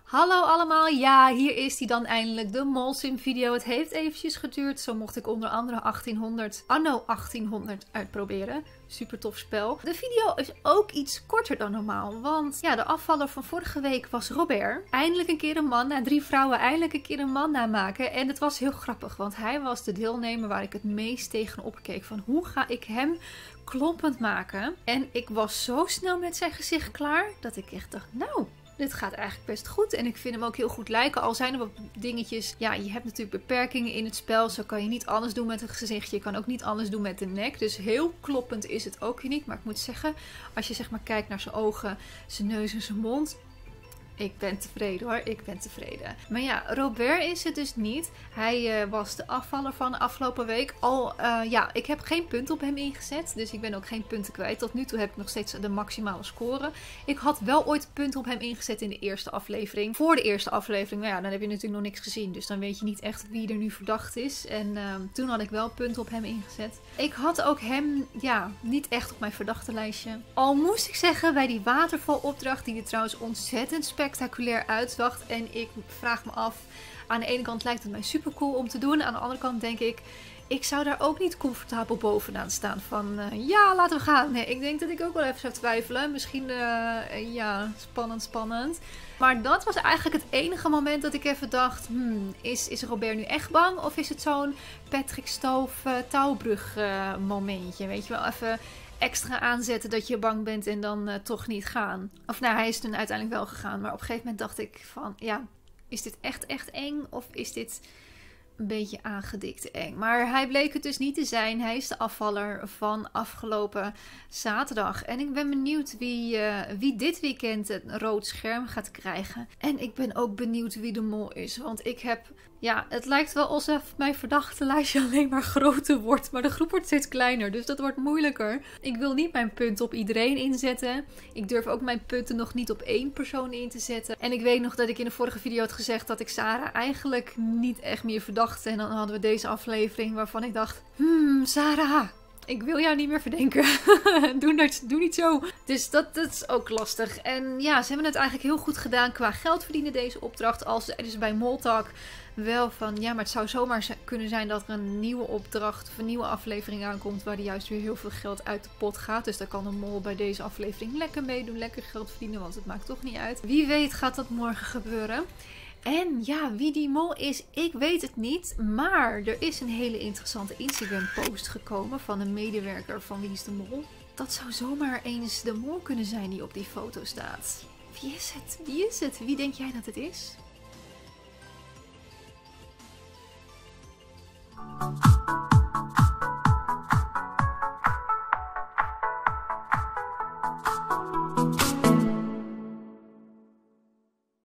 Hallo allemaal, ja, hier is die dan eindelijk, de Molsim video. Het heeft eventjes geduurd, zo mocht ik onder andere anno 1800 uitproberen. Super tof spel. De video is ook iets korter dan normaal, want ja, de afvaller van vorige week was Robert. Eindelijk een keer een man, na 3 vrouwen eindelijk een keer een man namaken. En het was heel grappig, want hij was de deelnemer waar ik het meest tegenop keek. Van hoe ga ik hem kloppend maken? En ik was zo snel met zijn gezicht klaar, dat ik echt dacht, nou, dit gaat eigenlijk best goed. En ik vind hem ook heel goed lijken. Al zijn er wat dingetjes. Ja, je hebt natuurlijk beperkingen in het spel. Zo kan je niet alles doen met het gezichtje. Je kan ook niet alles doen met de nek. Dus heel kloppend is het ook niet. Maar ik moet zeggen, als je zeg maar kijkt naar zijn ogen, zijn neus en zijn mond. Ik ben tevreden hoor, ik ben tevreden. Maar ja, Robert is het dus niet. Hij was de afvaller van de afgelopen week. Ja, ik heb geen punt op hem ingezet. Dus ik ben ook geen punten kwijt. Tot nu toe heb ik nog steeds de maximale score. Ik had wel ooit punten op hem ingezet in de eerste aflevering. Voor de eerste aflevering, nou ja, dan heb je natuurlijk nog niks gezien. Dus dan weet je niet echt wie er nu verdacht is. En toen had ik wel punten op hem ingezet. Ik had ook hem, ja, niet echt op mijn verdachte lijstje. Al moest ik zeggen, bij die watervalopdracht, die er trouwens ontzettend spectaculair uitzag. En ik vraag me af, aan de ene kant lijkt het mij super cool om te doen. Aan de andere kant denk ik zou daar ook niet comfortabel bovenaan staan van ja, laten we gaan. Nee, ik denk dat ik ook wel even zou twijfelen. Misschien, ja, spannend. Maar dat was eigenlijk het enige moment dat ik even dacht, is Robert nu echt bang? Of is het zo'n Patrick Stoof touwbrug momentje? Weet je wel, even extra aanzetten dat je bang bent en dan toch niet gaan. Of nou, hij is toen uiteindelijk wel gegaan. Maar op een gegeven moment dacht ik van, ja, is dit echt eng? Of is dit een beetje aangedikte eng? Maar hij bleek het dus niet te zijn. Hij is de afvaller van afgelopen zaterdag. En ik ben benieuwd wie dit weekend een rood scherm gaat krijgen. En ik ben ook benieuwd wie de mol is. Want ik heb, ja, het lijkt wel alsof mijn verdachte lijstje alleen maar groter wordt. Maar de groep wordt steeds kleiner, dus dat wordt moeilijker. Ik wil niet mijn punt op iedereen inzetten. Ik durf ook mijn punten nog niet op 1 persoon in te zetten. En ik weet nog dat ik in de vorige video had gezegd dat ik Sarah eigenlijk niet echt meer verdachtte. En dan hadden we deze aflevering waarvan ik dacht, Sarah, ik wil jou niet meer verdenken. Doe niet zo. Dus dat is ook lastig. En ja, ze hebben het eigenlijk heel goed gedaan qua geld verdienen deze opdracht. Als zeiden ze bij Moltalk wel van, ja, maar het zou zomaar kunnen zijn dat er een nieuwe opdracht of een nieuwe aflevering aankomt waar er juist weer heel veel geld uit de pot gaat. Dus dan kan de mol bij deze aflevering lekker meedoen, lekker geld verdienen, want het maakt toch niet uit. Wie weet gaat dat morgen gebeuren. En ja, wie die mol is, ik weet het niet. Maar er is een hele interessante Instagram post gekomen van een medewerker van Wie is de Mol. Dat zou zomaar eens de mol kunnen zijn die op die foto staat. Wie is het? Wie is het? Wie denk jij dat het is?